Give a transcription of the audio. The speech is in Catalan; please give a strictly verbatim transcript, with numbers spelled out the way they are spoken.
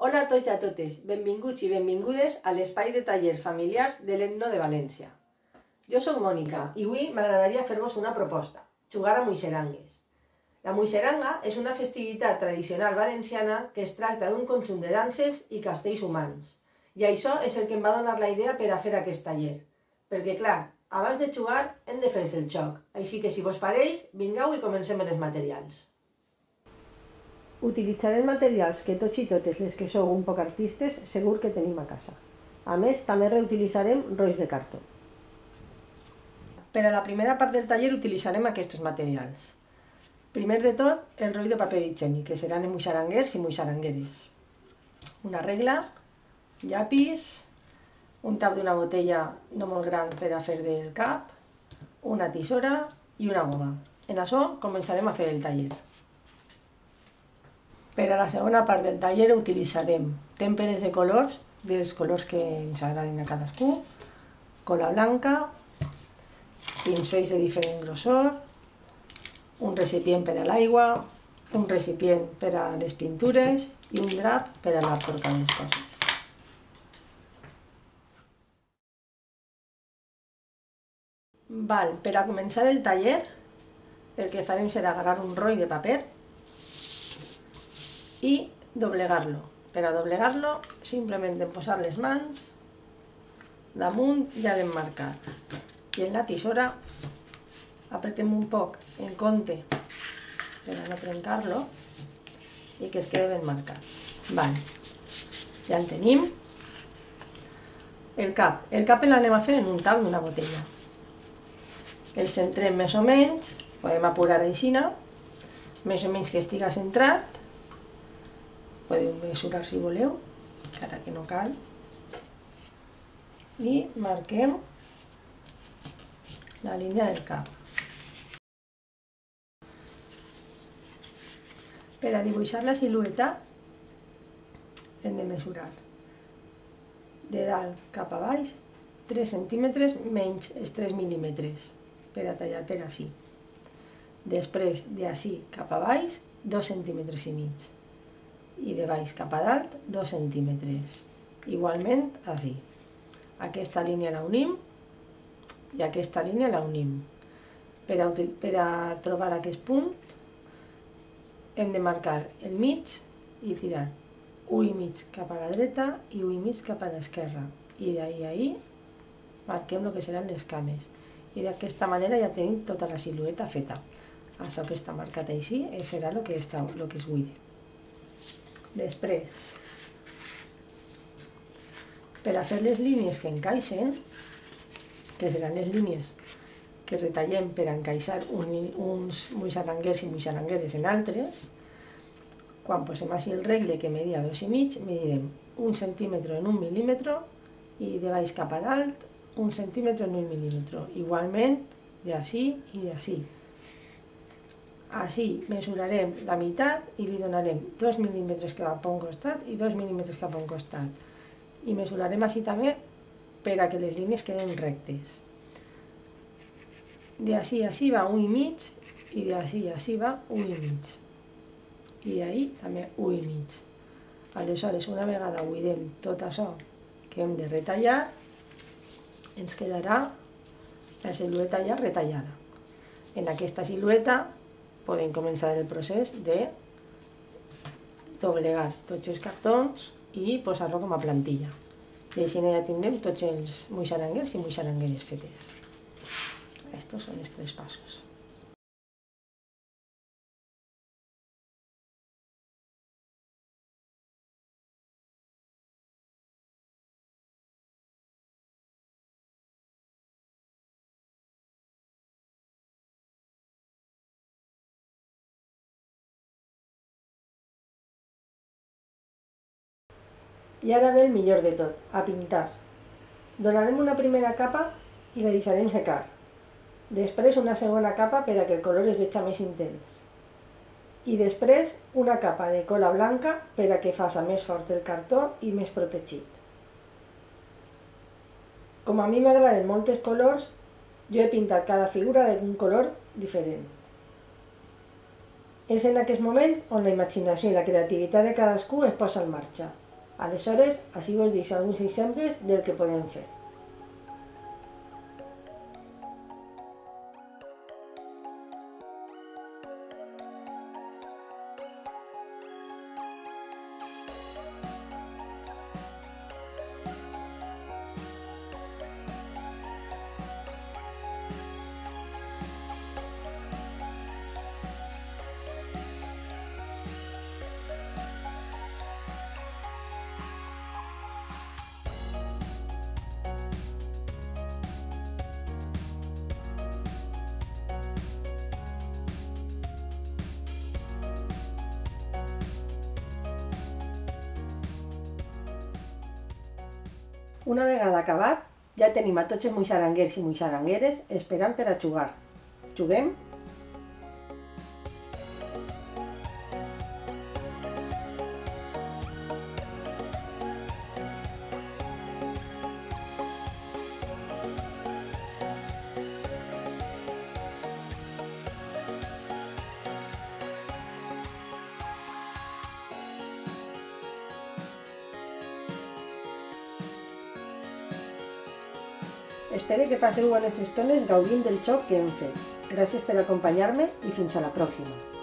Hola a tots i a totes, benvinguts i benvingudes a l'espai de tallers familiars de l'Etno de València. Jo sóc Mònica i avui m'agradaria fer-vos una proposta, jugar a muixerangues. La muixeranga és una festivitat tradicional valenciana que es tracta d'un conjunt de danses i castells humans. I això és el que em va donar la idea per a fer aquest taller. Perquè, clar, abans de jugar hem de fer el xoc, així que si vos pareix, vingueu i comencem amb els materials. Utilitzarem materials que tots i totes les que sou un poc artistes segur que tenim a casa. A més, també reutilitzarem rolls de cartó. Per a la primera part del taller utilitzarem aquests materials. Primer de tot, el roll de paper higiènic, que seran muixaranguers i muixarangueres. Una regla, llapis, un tap d'una botella no molt gran per a fer del cap, una tisora i una goma. En això començarem a fer el taller. Per a la segona part del taller utilitzarem tèmperes de colors, dels colors que ens agradin a cadascú, cola blanca, pincells de diferent grossor, un recipient per a l'aigua, un recipient per a les pintures i un drap per a anar portant les coses. Val, per a començar el taller, el que farem serà agarrar un roll de paper i doblegar-lo. Per a doblegar-lo, simplement hem posat les mans damunt ja l'hem marcat. I en la tisora apretem un poc en compte per a no trencar-lo i que es quede ben marcat. Vale. Ja el tenim. El cap. El cap l'anem a fer en un tap d'una botella. El centrem més o menys, podem apurar aixina, més o menys que estiga centrat. Podeu mesurar si voleu, encara que no cal. I marquem la línia del cap. Per a dibuixar la silueta hem de mesurar de dalt cap a baix tres centímetres menys els tres mil·límetres per a tallar per ací. Després d'ací cap a baix dos centímetres i mig. I de baix cap a dalt dos centímetres. Igualment així. Aquesta línia la unim i aquesta línia la unim. Per a, per a trobar aquest punt hem de marcar el mig i tirar u i mig cap a la dreta i u i mig cap a l'esquerra. I d'ahí a ahí marquem el que seran les cames. I d'aquesta manera ja tenim tota la silueta feta. Això que està marcat així serà el que, està, el que es buida. Després, per a fer les línies que encaixen, que seran les línies que retallem per a encaixar un, uns muixaranguers i muixarangueres en altres, quan posem així el regle que media dos i mig, medirem un centímetre en un mil·límetre i de baix cap a dalt un centímetre en un mil·límetre. Igualment, d'ací i d'ací. Així mesurarem la meitat i li donarem dos mil·límetres cap a un costat i dos mil·límetres cap a un costat. I mesurarem així també per a que les línies queden rectes. D'ací a així va un i mig i d'ací a així va un i mig. I d'ahí també un i mig. Aleshores, una vegada buidem tot això que hem de retallar, ens quedarà la silueta ja retallada. En aquesta silueta podem començar el procés de doblegar tots els cartons i posar-lo com a plantilla. I així ja tindrem tots els muixaranguers i muixarangueres fetes. Estos són els tres passos. I ara ve el millor de tot, a pintar. Donarem una primera capa i la deixarem secar. Després una segona capa per a que el color es veja més intens. I després una capa de cola blanca per a que faça més fort el cartó i més protegit. Com a mi m'agraden molts colors, jo he pintat cada figura d'un color diferent. És en aquest moment on la imaginació i la creativitat de cadascú es posa en marxa. Aleshores, així vos deixo alguns exemples del que podem fer. Una vegada acabat, ja tenim a tots els moixaranguers i moixarangueres esperant per a jugar. Juguem? Espero que passeu bones estones gaudint del joc que hem fet. Gràcies per acompanyar-me i fins a la pròxima.